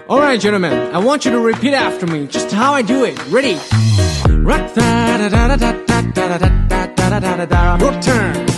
Alright, gentlemen, I want you to repeat after me, just how I do it. Ready? Rock turn.